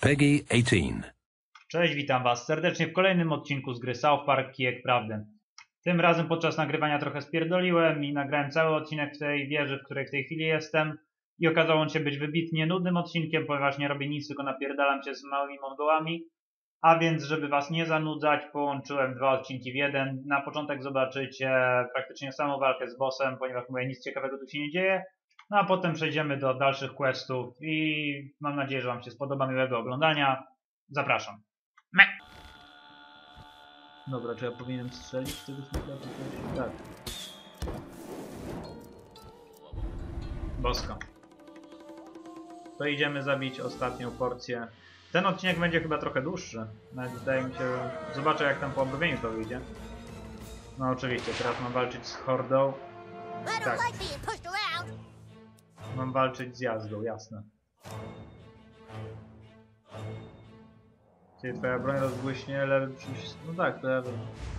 PEGI 18. Cześć, witam was serdecznie w kolejnym odcinku z gry South Park Kijek Prawdy. Tym razem podczas nagrywania trochę spierdoliłem i nagrałem cały odcinek w tej wieży, w której w tej chwili jestem. I okazało on się być wybitnie nudnym odcinkiem, ponieważ nie robię nic, tylko napierdalam się z małymi Mongołami. A więc, żeby was nie zanudzać, połączyłem dwa odcinki w jeden. Na początek zobaczycie praktycznie samą walkę z bossem, ponieważ mówię, nic ciekawego tu się nie dzieje. No a potem przejdziemy do dalszych questów i mam nadzieję, że wam się spodoba. Miłego oglądania. Zapraszam. Meh. Dobra, czy ja powinienem strzelić z tego strzela? Tak. Bosko. To idziemy zabić ostatnią porcję. Ten odcinek będzie chyba trochę dłuższy. Nawet wydaje mi się, że zobaczę jak tam po obrobieniu to wyjdzie. No oczywiście, teraz mam walczyć z hordą. Tak. Mam walczyć z jazdą, jasne. Czyli twoja broń rozbłyśnie, level przycisk. No tak, to ja wiem.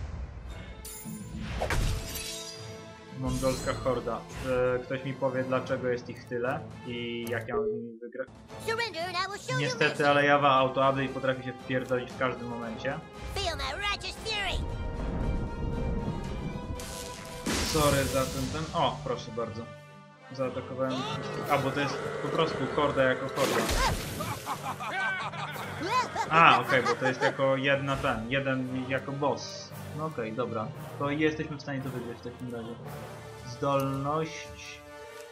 Mongolska horda. Ktoś mi powie, dlaczego jest ich tyle i jak ja mam z nimi wygrać. Niestety, ale Jawa auto i potrafi się wpierdolić w każdym momencie. Sorry za ten. O, proszę bardzo. Zaatakowałem. A, bo to jest po prostu horda jako horda. A, okej, bo to jest jako jeden jako boss. No okej, dobra. To jesteśmy w stanie to wygrać w takim razie. Zdolność...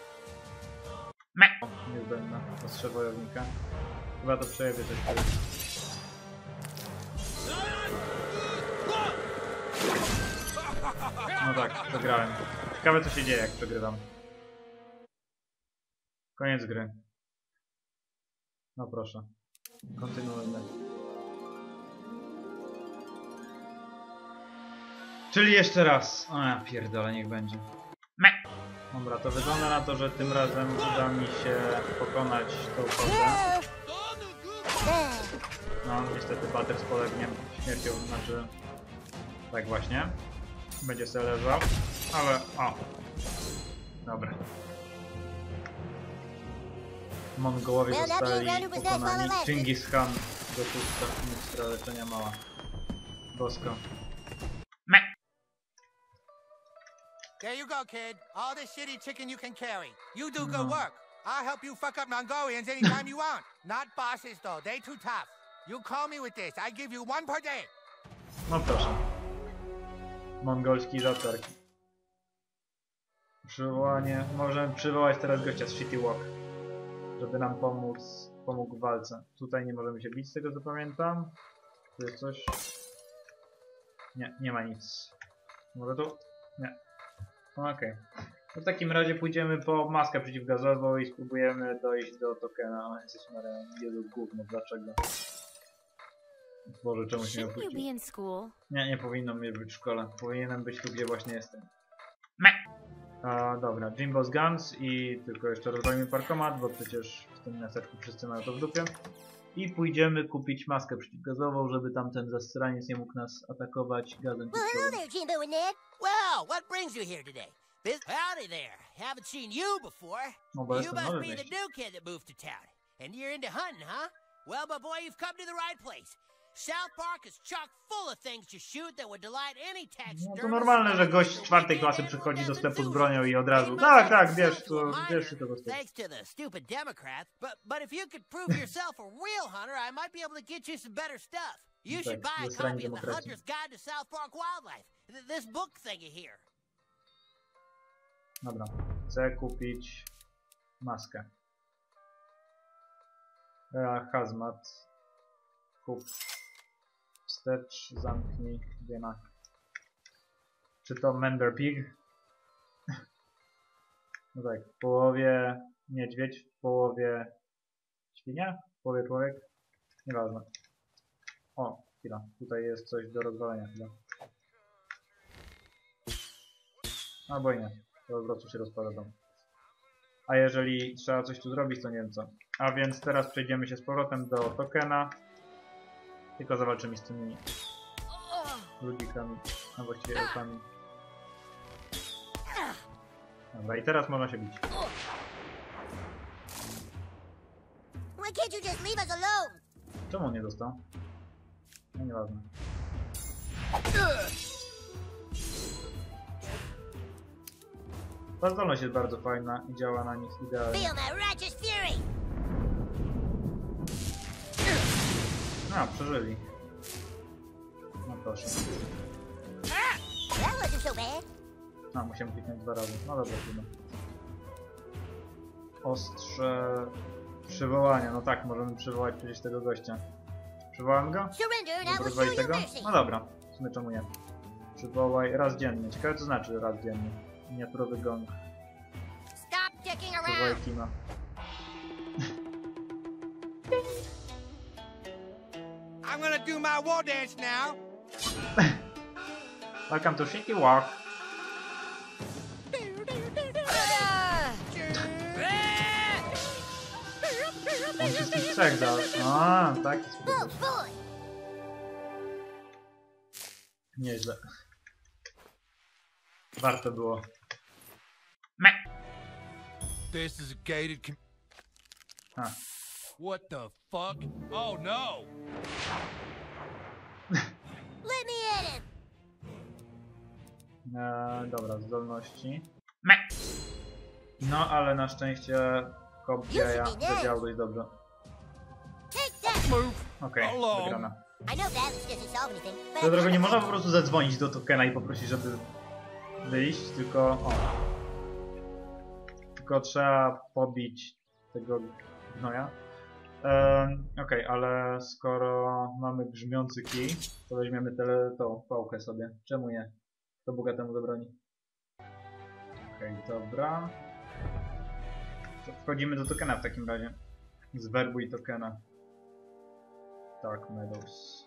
Niezbędna. Ostrze wojownika. Chyba to przejebie coś kiedyś. No tak, przegrałem. Ciekawe co się dzieje jak przegrywam. Koniec gry. No proszę. Kontynuujmy. Czyli jeszcze raz. O ja pierdolę, niech będzie. Meh. Dobra, to wygląda na to, że tym razem uda mi się pokonać tą hordę. No, niestety Bater spolegnie śmiercią, znaczy... Tak właśnie. Będzie sobie leżał. Ale... o! Dobra. Mongołowie zostali pokonani. Chingis Khan dopuszcza mistrza leczenia mała. Bosko. Meh. There you go, kid. All this shitty chicken you can carry. You do good work. I'll help you fuck up Mongolians anytime you want. Not bosses, though. They too tough. You call me with this. I give you one per day. No proszę. Mongolski zatarg. Przywołanie. Możemy przywołać teraz gościa z Shitty Walk, żeby nam pomógł w walce. Tutaj nie możemy się bić, z tego co pamiętam. Tu jest coś? Nie, nie ma nic. Może tu? Nie. Okej. To w takim razie pójdziemy po maskę przeciwgazową i spróbujemy dojść do tokena. Jesteśmy na Jezu, gówno, dlaczego? Boże, czemu się nie opuścił? Nie, nie powinno mnie być w szkole. Powinienem być tu, gdzie właśnie jestem. Meh. Dobra, Jimbo's Guns i tylko jeszcze rozwalimy parkomat, bo przecież w tym miasteczku wszyscy mają to w dupie. I pójdziemy kupić maskę przeciwgazową, żeby tamten zastraniec nie mógł nas atakować gazem pistoletowym. Well, what brings you here today? Howdy there. Haven't seen you before. No, bo You jestem must nowy w be the mieście. new kid that moved to town. And you're into hunting, huh? Well, my boy, you've come to the right place. South Park is chock full of things to shoot that would delight any No to normalne, że gość z czwartej klasy przychodzi do sklepu z bronią i od razu tak, bierz się tego sklepu. Thanks to the stupid Democrats, but if you could prove yourself a real hunter, I might be able to get you some better stuff. You should buy a copy of the Hunter's Guide to South Park Wildlife. This book thingy here. Dobra, chcę kupić maskę. Hazmat. Kup. Wstecz, zamknij, wiema. Czy to Mender Pig? No tak, w połowie niedźwiedź, w połowie świnia, w połowie człowiek. Nieważne. O, chwila, tutaj jest coś do rozwalenia chyba. Albo i nie, to po prostu się rozpada dom. A jeżeli trzeba coś tu zrobić, to nie wiem co. A więc teraz przejdziemy się z powrotem do tokena. Tylko zawalczymy z tymi ludzikami, a właściwie elfami. Dobra, i teraz można się bić. Why can't you just leave us alone? Czemu on nie dostał? No nieważne. Ta zdolność jest bardzo fajna i działa na nich idealnie. Feel my righteous fury. A, przeżyli. No proszę. That wasn't so bad. A, musiałem kliknąć 2 razy. No dobra, trudno. Ostrze przywołania. No tak, możemy przywołać przecież tego gościa. Przywołam go? Surrender and I will show Rozwalić you tego? mercy. No dobra, w sumie czemu nie? Przywołaj raz dziennie. Ciekawe co znaczy raz dziennie. Miniaturowy gong. Stop dicking Przywołaj around. Kima. I'm gonna do my war dance now. Welcome to Shiki Walk. On wszystkich trzech dał. A, tak. Oh boy. Nieźle. Warto było. This is a gated A. What the fuck? Oh no! Let me at him. Dobra, zdolności. No, ale na szczęście Kobieja zadziałał dość dobrze. Take that. Okej, Hello. wygrana. I know balance doesn't solve anything, but Swoją drogą nie można po prostu zadzwonić do tokena i poprosić, żeby wyjść, tylko... O. Tylko trzeba pobić tego gnoja. Okej, ale skoro mamy grzmiący kij, to weźmiemy tą pałkę sobie. Czemu nie? To Boga temu zabroni. Okej, dobra. To wchodzimy do tokena w takim razie. Zwerbuj tokena. Dark Meadows.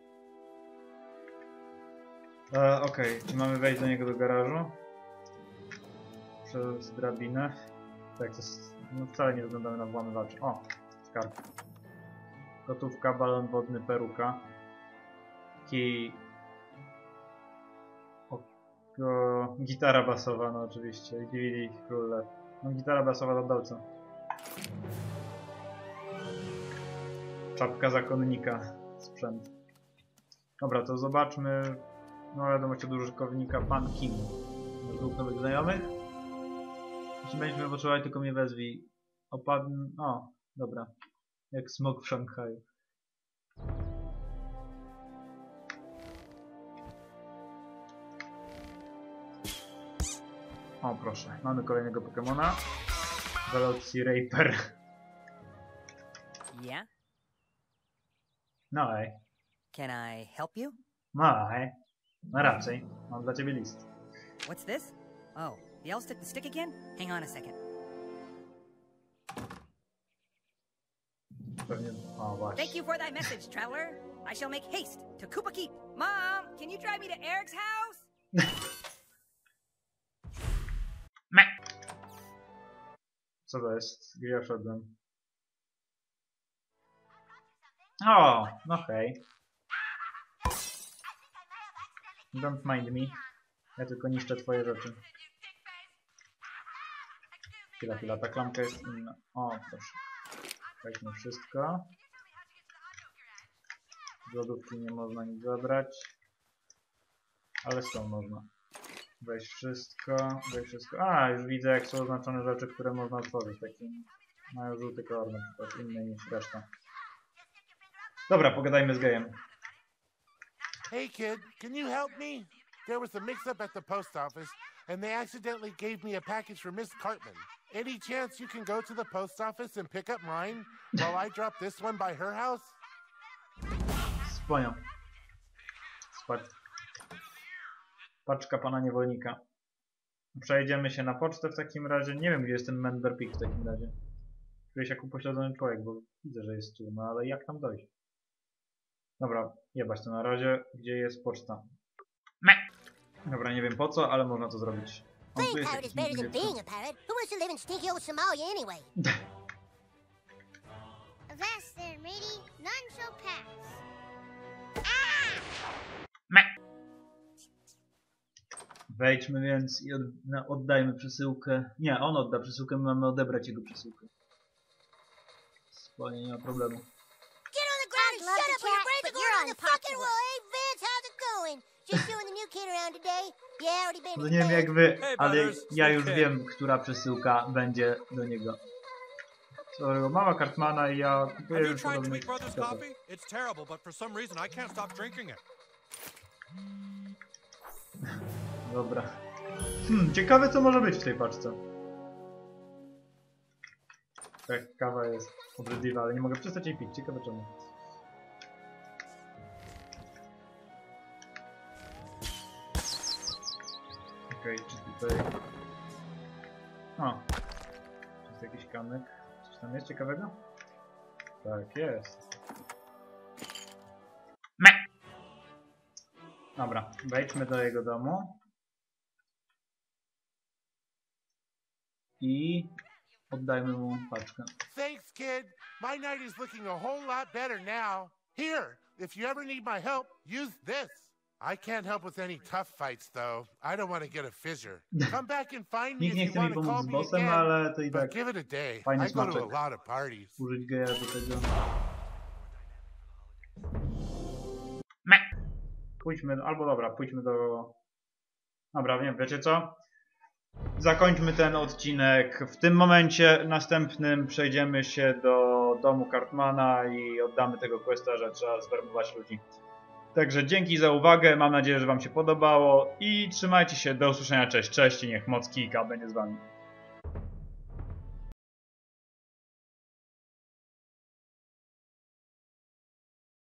Okej, czy mamy wejść do niego do garażu? Przez drabinę. Tak, to jest, no wcale nie wyglądamy na włamywaczy. O, skarb. Gotówka, balon wodny, peruka. Kij. Gitara basowa, no oczywiście. DVD, Król Lew. No gitara basowa to dolce. Czapka zakonnika. Sprzęt. Dobra, to zobaczmy. No wiadomość od użytkownika Pan Kim. Dwóch nowych znajomych. Jeśli będziemy potrzebowali, tylko mnie wezwij. Opadnę. O, dobra. Jak smog w Szanghaju. O, proszę. Mamy kolejnego Pokemona. Velociraptor. Yeah? No ej. Can I help you? No ej. No raczej. Mam dla ciebie list. What's this? Oh, the L stick the stick again? Hang on a second. Pewnie... O, właśnie. Thank you for thy message, traveler. I shall make haste to Koopa Keep. Mom, can you drive me to Eric's house? Me. Co to jest? Gdzie ja szedłem? O, no hej. Don't mind me. Ja tylko niszczę twoje rzeczy. Chwila, ta klamka jest inna. O, proszę. Weźmy wszystko. Z lodówki nie można nic zabrać. Ale stąd można. Weź wszystko, weź wszystko. A, już widzę jak są oznaczone rzeczy, które można otworzyć. Takie mają żółty kolor, na przykład inne niż reszta. Dobra, pogadajmy z gejem. Hey kid, can you help me? There was a mix-up at the post office, and they accidentally gave me a package for Miss Cartman. Any chance you can go to the post office and pick up mine while I drop this one by her house? Spłonią. Paczka pana niewolnika. Przejdziemy się na pocztę w takim razie. Nie wiem, gdzie jest ten Member Peak w takim razie. Czuję się jak upośledzony człowiek, bo widzę, że jest tu, no ale jak tam dojść? Dobra, jebać to na razie. Gdzie jest poczta? Dobra, nie wiem po co, ale można to zrobić. O, tu Playing jest parrot jakiś is better than niebieski. being a parrot. Who wants to live in stinky old Somalia anyway? Avast there, matey. None shall pass. Wejdźmy więc i oddajmy przesyłkę. Nie, on odda przesyłkę, my mamy odebrać jego przesyłkę. Spokojnie, nie ma problemu. Get on the ground shut up or your brains are going on the fucking wall. Hey, Vince, how's it going? Just doing the new kid around today. Yeah, already been No to nie wiem bed. jak wy, Hey, ale brothers, ja już okay. wiem, która przesyłka będzie do niego. Sorry, mama Cartmana i ja Have kupuję you już tried podobnych Tweet Brothers sklepach. coffee? It's terrible, but for some reason I can't stop drinking it. Dobra. Ciekawe co może być w tej paczce. Tak, kawa jest obrzydliwa, ale nie mogę przestać jej pić. Ciekawe czemu. Okej, czy tutaj... O! Czy jest jakiś kamyk? Coś tam jest ciekawego? Tak, jest. Me! Dobra, wejdźmy do jego domu. I oddajmy mu paczkę. Thanks, kid. My night is looking a whole lot better now. Here, if you ever need my help, use this. I can't help with any tough fights, though. I don't want to get a fissure. Come back and find me Nikt nie if chce you mi want to call pomóc z me bossem, again. ale to i tak But give it a day. fajny I go to smaczek. a lot of parties. Użyć geja do tego. Me! Pójdźmy, albo dobra, pójdźmy do... Dobra, nie wiem, wiecie co? Zakończmy ten odcinek. W tym momencie następnym przejdziemy się do domu Cartmana i oddamy tego questa, że trzeba zwerbować ludzi. Także dzięki za uwagę, mam nadzieję, że wam się podobało i trzymajcie się, do usłyszenia, cześć i niech moc Kijka będzie z wami.